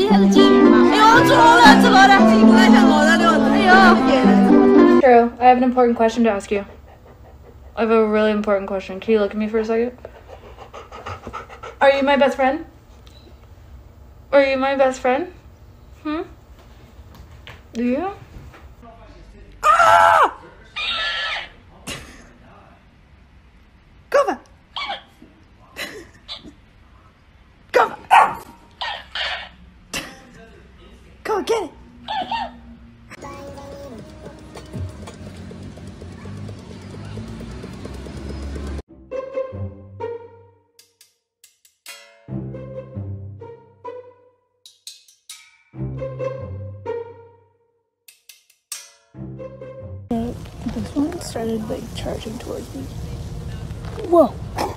还是金鱼嘛？哎呦，猪了，怎么了？你不爱像我的六子？哎呦！ True, I have an important question to ask you. I have a really important question. Can you look at me for a second? Are you my best friend? Are you my best friend? Hmm? Do you? Ah! Come on! Come on! Come on, get it! This one started like charging towards me. Whoa!